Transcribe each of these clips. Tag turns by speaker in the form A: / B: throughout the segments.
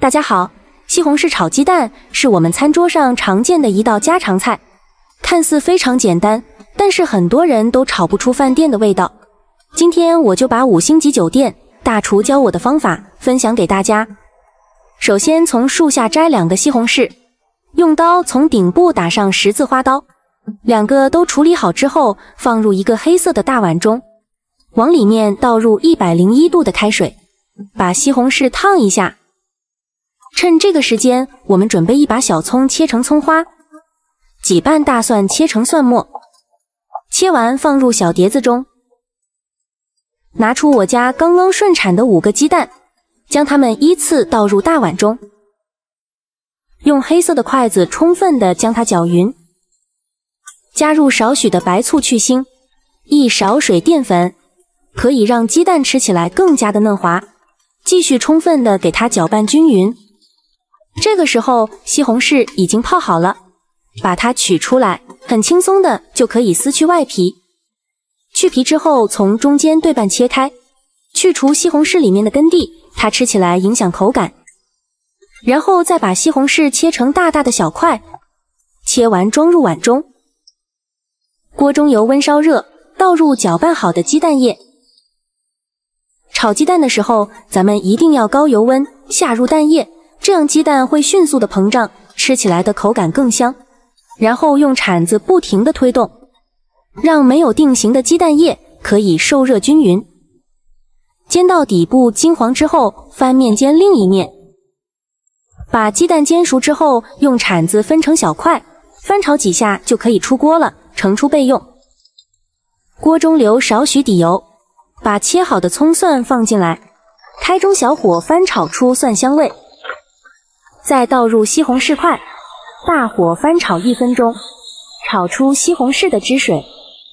A: 大家好，西红柿炒鸡蛋是我们餐桌上常见的一道家常菜，看似非常简单，但是很多人都炒不出饭店的味道。今天我就把5星级酒店大厨教我的方法分享给大家。首先从树下摘2个西红柿，用刀从顶部打上10字花刀，2个都处理好之后，放入一个黑色的大碗中，往里面倒入101度的开水，把西红柿烫一下。趁这个时间，我们准备一把小葱切成葱花，几瓣大蒜切成蒜末，切完放入小碟子中。拿出我家刚刚顺产的5个鸡蛋，将它们依次倒入大碗中，用黑色的筷子充分地将它搅匀，加入少许的白醋去腥，1勺水淀粉，可以让鸡蛋吃起来更加的嫩滑。继续充分地给它搅拌均匀。这个时候西红柿已经泡好了，把它取出来，很轻松的就可以撕去外皮。去皮之后从中间对半切开，去除西红柿里面的根蒂，它吃起来影响口感。然后再把西红柿切成大大的小块，切完装入碗中。锅中油温烧热，倒入搅拌好的鸡蛋液。炒鸡蛋的时候，咱们一定要高油温下入蛋液，这样鸡蛋会迅速的膨胀，吃起来的口感更香。然后用铲子不停的推动，让没有定型的鸡蛋液可以受热均匀。煎到底部金黄之后，翻面煎另一面。把鸡蛋煎熟之后，用铲子分成小块，翻炒几下就可以出锅了，盛出备用。锅中留少许底油，把切好的葱蒜放进来，开中小火翻炒出蒜香味。再倒入西红柿块，大火翻炒1分钟，炒出西红柿的汁水。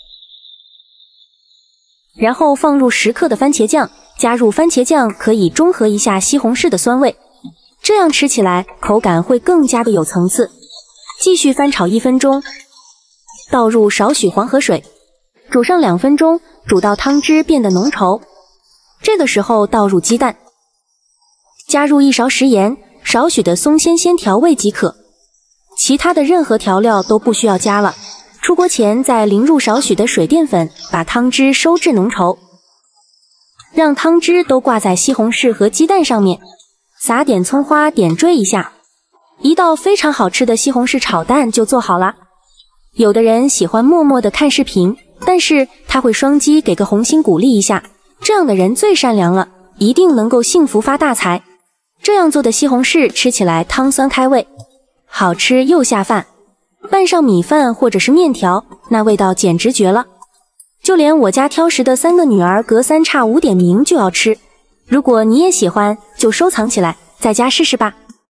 A: 然后放入10克的番茄酱，加入番茄酱可以中和一下西红柿的酸味，这样吃起来口感会更加的有层次。继续翻炒1分钟，倒入少许黄河水，煮上2分钟，煮到汤汁变得浓稠。这个时候倒入鸡蛋，加入1勺食盐，少许的松鲜鲜调味即可，其他的任何调料都不需要加了。出锅前再淋入少许的水淀粉，把汤汁收至浓稠，让汤汁都挂在西红柿和鸡蛋上面，撒点葱花点缀一下，一道非常好吃的西红柿炒蛋就做好了。有的人喜欢默默的看视频，但是他会双击给个红心鼓励一下，这样的人最善良了，一定能够幸福发大财。这样做的西红柿吃起来汤酸开胃，好吃又下饭，拌上米饭或者是面条，那味道简直绝了。就连我家挑食的3个女儿隔3差5点名就要吃。如果你也喜欢，就收藏起来，在家试试吧。